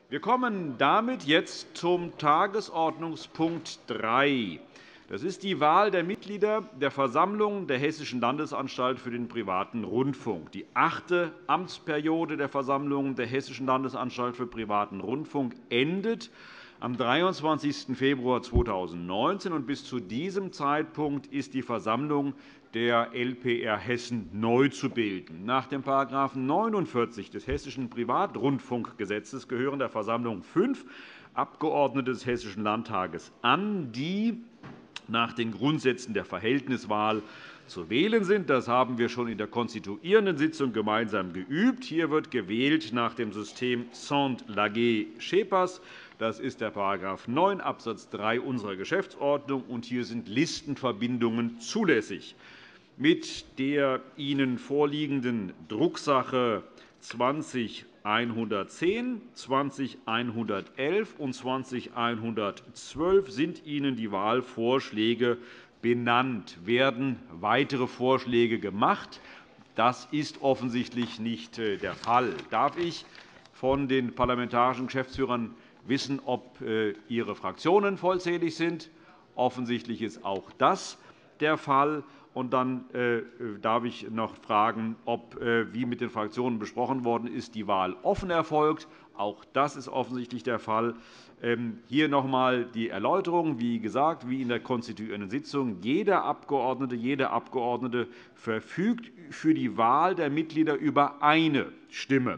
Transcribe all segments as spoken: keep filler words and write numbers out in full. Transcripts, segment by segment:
Wir kommen damit jetzt zum Tagesordnungspunkt drei. Das ist die Wahl der Mitglieder der Versammlung der Hessischen Landesanstalt für den privaten Rundfunk. Die achte Amtsperiode der Versammlung der Hessischen Landesanstalt für privaten Rundfunk endet am dreiundzwanzigsten Februar zweitausendneunzehn. Und bis zu diesem Zeitpunkt ist die Versammlung der L P R Hessen neu zu bilden. Nach dem § neunundvierzig des Hessischen Privatrundfunkgesetzes gehören der Versammlung fünf Abgeordnete des Hessischen Landtages an, die nach den Grundsätzen der Verhältniswahl zu wählen sind. Das haben wir schon in der konstituierenden Sitzung gemeinsam geübt. Hier wird gewählt nach dem System Saint-Laguet-Schepers. Das ist der § neun Abs. drei unserer Geschäftsordnung, und hier sind Listenverbindungen zulässig. Mit der Ihnen vorliegenden Drucksache zwanzig einhundertzehn, zwanzig einhundertelf und zwanzig einhundertzwölf sind Ihnen die Wahlvorschläge benannt. Werden weitere Vorschläge gemacht? Das ist offensichtlich nicht der Fall. Darf ich von den parlamentarischen Geschäftsführern wissen, ob Ihre Fraktionen vollzählig sind? Offensichtlich ist auch das der Fall. Und dann darf ich noch fragen, ob, wie mit den Fraktionen besprochen worden ist, die Wahl offen erfolgt. Auch das ist offensichtlich der Fall. Hier noch einmal die Erläuterung. Wie gesagt, wie in der konstituierenden Sitzung, jeder Abgeordnete, jede Abgeordnete verfügt für die Wahl der Mitglieder über eine Stimme.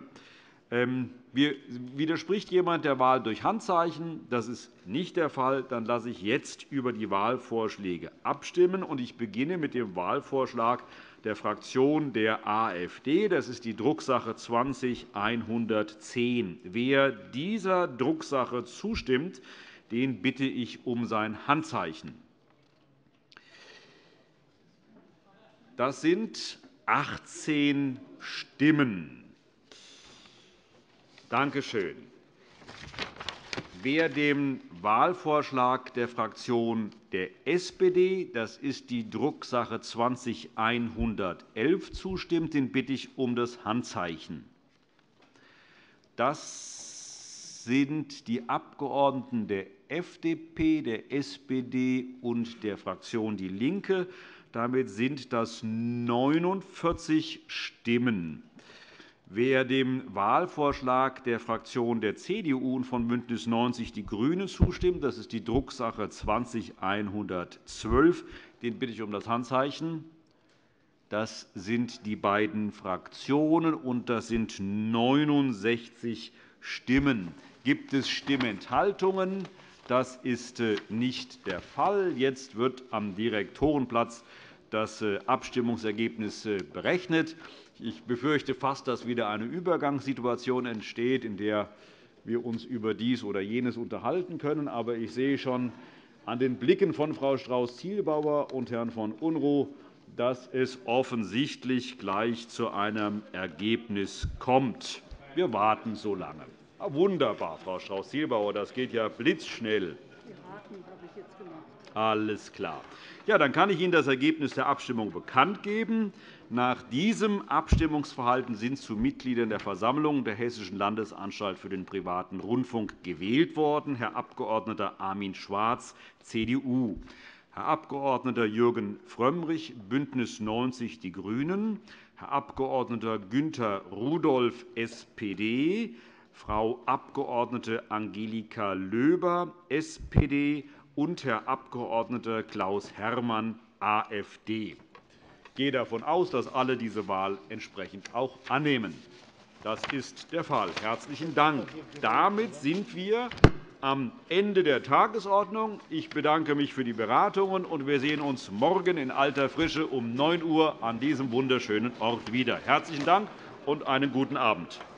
Widerspricht jemand der Wahl durch Handzeichen? Das ist nicht der Fall. Dann lasse ich jetzt über die Wahlvorschläge abstimmen. Ich beginne mit dem Wahlvorschlag der Fraktion der AfD. Das ist die Drucksache zwanzig einhundertzehn. Wer dieser Drucksache zustimmt, den bitte ich um sein Handzeichen. Das sind achtzehn Stimmen. Danke schön. Wer dem Wahlvorschlag der Fraktion der S P D, das ist die Drucksache zwanzig einhundertelf, zustimmt, den bitte ich um das Handzeichen. Das sind die Abgeordneten der F D P, der S P D und der Fraktion DIE LINKE. Damit sind das neunundvierzig Stimmen. Wer dem Wahlvorschlag der Fraktion der C D U und von BÜNDNIS neunzig die GRÜNEN zustimmt, das ist die Drucksache zwanzig einhundertzwölf, den bitte ich um das Handzeichen. Das sind die beiden Fraktionen, und das sind neunundsechzig Stimmen. Gibt es Stimmenthaltungen? Das ist nicht der Fall. Jetzt wird am Direktorenplatz das Abstimmungsergebnis berechnet. Ich befürchte fast, dass wieder eine Übergangssituation entsteht, in der wir uns über dies oder jenes unterhalten können. Aber ich sehe schon an den Blicken von Frau Strauß-Zielbauer und Herrn von Unruh, dass es offensichtlich gleich zu einem Ergebnis kommt. Wir warten so lange. Wunderbar, Frau Strauß-Zielbauer, das geht ja blitzschnell. Alles klar. Ja, dann kann ich Ihnen das Ergebnis der Abstimmung bekannt geben. Nach diesem Abstimmungsverhalten sind zu Mitgliedern der Versammlung der Hessischen Landesanstalt für den privaten Rundfunk gewählt worden: Herr Abg. Armin Schwarz, C D U, Herr Abg. Jürgen Frömmrich, BÜNDNIS neunzig die GRÜNEN, Herr Abg. Günther Rudolph, S P D, Frau Abg. Angelika Löber, S P D, und Herr Abg. Klaus Herrmann, A f D. Ich gehe davon aus, dass alle diese Wahl entsprechend auch annehmen. Das ist der Fall. Herzlichen Dank. Damit sind wir am Ende der Tagesordnung. Ich bedanke mich für die Beratungen, und wir sehen uns morgen in alter Frische um neun Uhr an diesem wunderschönen Ort wieder. Herzlichen Dank und einen guten Abend.